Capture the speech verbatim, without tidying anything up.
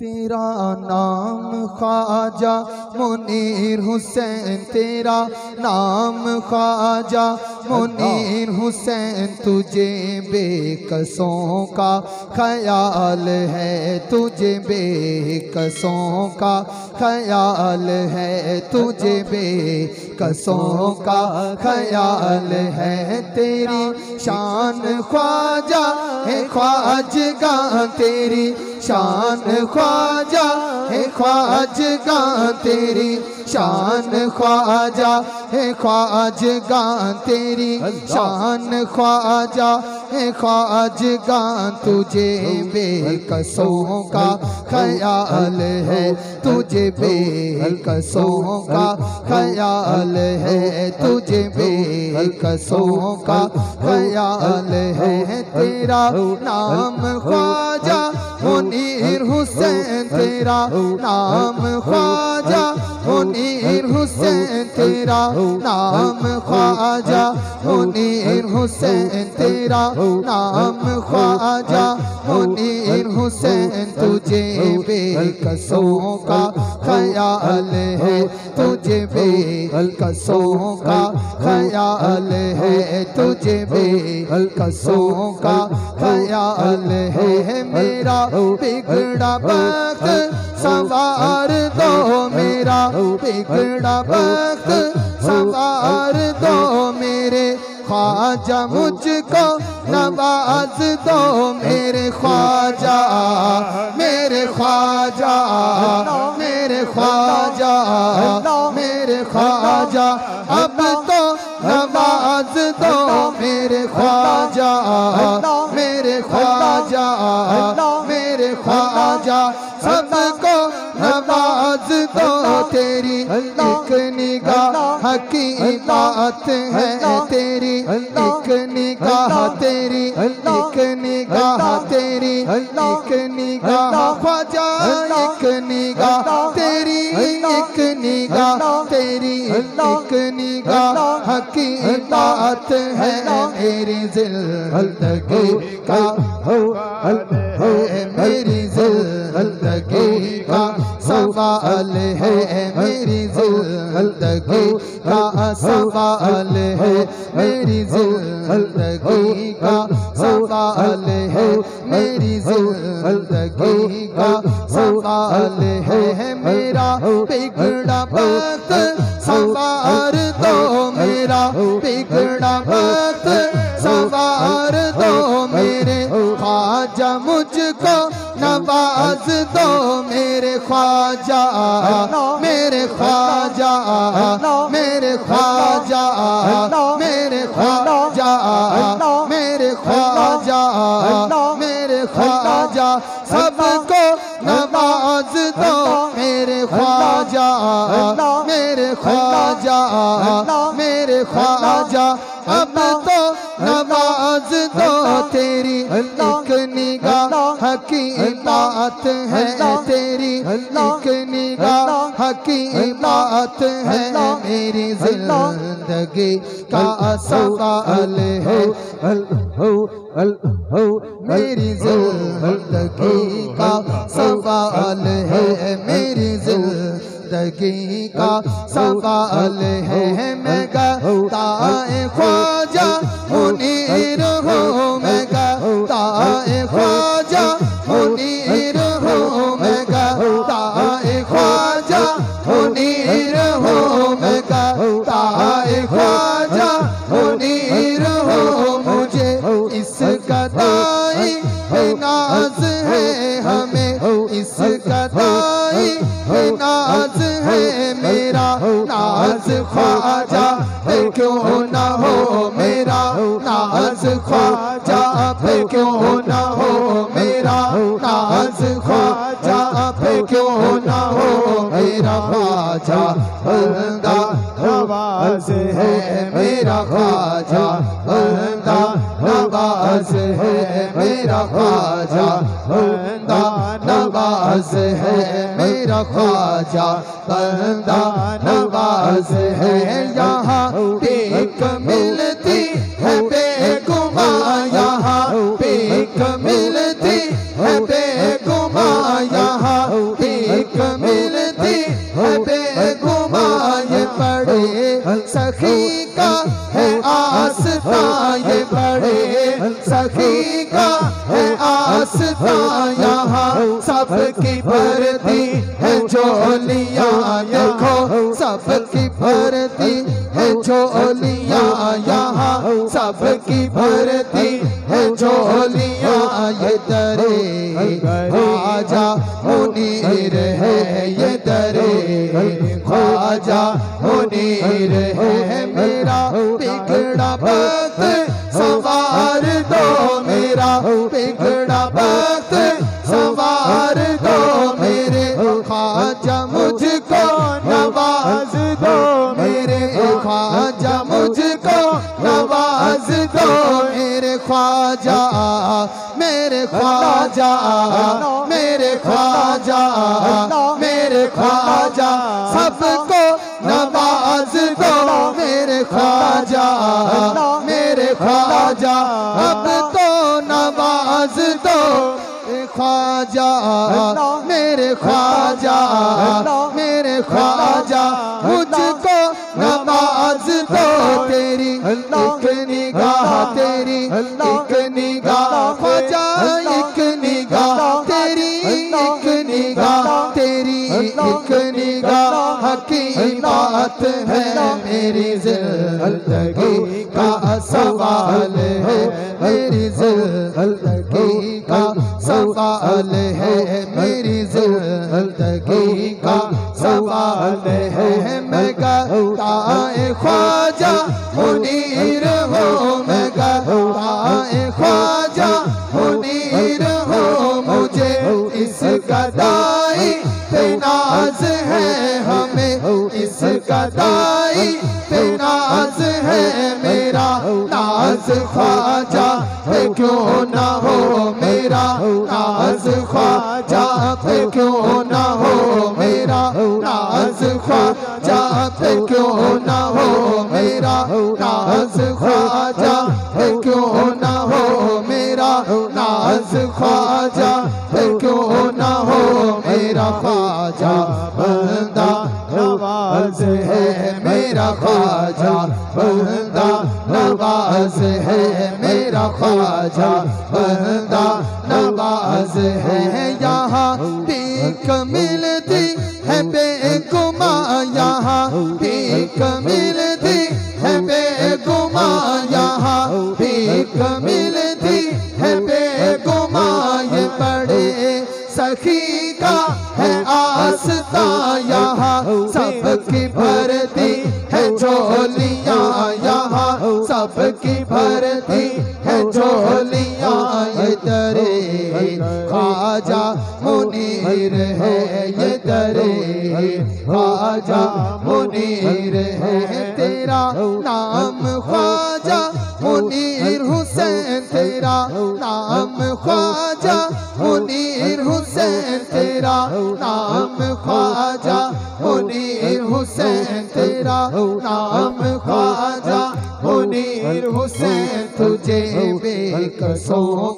तेरा नाम ख्वाजा मुनीर हुसैन, तेरा नाम ख्वाजा मुनीर हुसैन, तुझे बेकसों का ख्याल है, तुझे बेकसों का ख्याल है, तुझे बेकसों का ख्याल है। तेरी शान ख्वाजा है ख्वाजगा, तेरी शान ख्वाजा है ख्वाजगा, तेरी शान ख्वाजा है ख्वाजगा, तेरी शान ख्वाजा है ख्वाजगा, तुझे बेकसों का ख्याल है, तुझे बेकसों का ख्याल है, तुझे बेकसों का ख्याल है। तेरा नाम ख्वाजा मुनीर हुसैन, तेरा नाम ख्वाजा मुनीर हुसैन, तेरा नाम ख्वाजा मुनीर हुसैन, तेरा नाम ख्वाजा मुनीर हुसैन, तुझे बेकसों का ख्याल है, तुझे बेकसों का ख्याल है, तुझे बेकसों का ख्याल है। मेरा बिगड़ा वक्त सवार दो, मेरा बिगड़ा वक्त सवार दो, मेरे ख्वाजा मुझको नवाज दो, मेरे ख्वाजा मेरे ख्वाजा मेरे ख्वाजा मेरे ख्वाजा, अब तो नवाज दो, मेरे ख्वाजा मेरे ख्वाजा मेरे ख्वाजा, सबको नवाज दो। तेरी एक निगाह की बात है, तेरी एक निगाह, तेरी एक निगाह, तेरी एक निगाह ख्वाजा, एक निगाह तेरी, एक निगाह तेरी, एक निगाह की बात है। मेरी जिंदगी का हो मेरी जिंदगी का सवाल है, मेरी जिंदगी का सवाल है, मेरी जिंदगी का सवाल है, मेरी जिंदगी का सवाल है। मेरा बिगड़ा वक्त सवार दो, मेरा बिगड़ा वक्त सवार दो, मेरे ख्वाजा मुझको नवाज दो, मेरे ख्वाजा मेरे ख्वाजा मेरे ख्वाजा मेरे ख्वाजा मेरे ख्वाजा मेरे ख्वाजा, सबको नवाज दो, मेरे ख्वाजा मेरे ख्वाजा मेरे ख्वाजा, अब तो नवाज दो। तेरी एक निगाह की बात है, तेरी एक निगाह की बात है, मेरी जिंदगी का सवाल है, मेरी जिंदगी का सवाल है, मेरी जिंदगी का सवाल है। मैं गाए ख्वाजा मुनीर हूँ, मैं गाए ख्वाजा मुनीर हूँ, मैं गाए ख्वाजा मुनीर हूँ, मैं गाए ख्वाजा मुनीर हूँ। मुझे इस गदाई है नाज है, हमें इस गदाई है नाज है, मेरा नाज ख्वाजा पे क्यों ना हो, मेरा नाज ख्वाजा पे क्यों ना हो, मेरा नाज ख्वाजा पे क्यों ना हो, मेरा ख्वाजा बंदा नवाज है, मेरा ख्वाजा बंदा नवाज है, मेरा ख्वाजा बंदा नवाज है, मेरा ख्वाजा बंदा नवाज है। यहाँ भीख मिलती है बेगुमा, यहाँ भीख मिलती है बेगुमा, यहाँ सबकी भरती है झोलियाँ, देखो सबकी भरती है झोलियाँ, यहाँ सबकी भरती है झोलियाँ। ये दरे ख्वाजा मुनीर है, ये दरे ख्वाजा मुनीर है। मेरा बिगड़ा वक्त सवार दो, मेरा बिगड़ा वक्त सवार दो, मेरे ख्वाजा मुझको नवाज दो, मेरे ख्वाजा मुझको नवाज दो। मेरे ख्वाजा मेरे ख्वाजा मेरे ख्वाजा मेरे ख्वाजा सबको नवाज दो, मेरे ख्वाजा मेरे ख्वाजा अब तो नवाज दो। ख्वाजा मेरे ख्वाजा मेरे ख्वाजा मुझको नवाज दो। तेरी एक निगाह, तेरी एक निगाह ख्वाजा, एक निगाह तेरी, एक निगाह तेरी, एक निगाह की बात है। मेरी जिंदगी का सवाल है, मेरी जिंदगी का सवाल है, मेरी जिंदगी का सवाल है। मैं गाए ख्वाजा मुनीर हो, मैं गाए ख्वाजा मुनीर हो। मुझे इस गदाई पे नाज है, हमें इस गदाई पे नाज है। मेरा नाज ख्वाजा पे क्यों ना हो, मेरा नाज ख्वाजा पे क्यों ना हो, मेरा नाज ख्वाजा पे क्यों ना हो, मेरा नाज ख्वाजा पे क्यों ना हो, मेरा नाज ख्वाजा पे क्यों ना हो। मेरा ख्वाजा बंदा नवाज है, मेरा ख्वाजा बंदा नवाज है, मेरा ख्वाजा बंदा नवाज है। यहाँ भीख मिलती है बेगुमा, यहाँ भीख मिलती है बेगुमा, यहाँ भीख मिलती है बेगुमा। ये बड़े सखी का है आस्था, यहाँ सबकी भरती है झोलियाँ, यहाँ सबकी भरती है झोलियाँ। ये दरे ख्वाजा मुनीर है, ये दरे ख्वाजा मुनीर है। तेरा नाम ख्वाजा मुनीर हुसैन, तेरा नाम ख्वाजा मुनीर हुसैन, तेरा नाम ख्वाजा मुनीर हुसैन, तेरा नाम ख्वाजा मुनीर हुसैन। तुझे बेकसों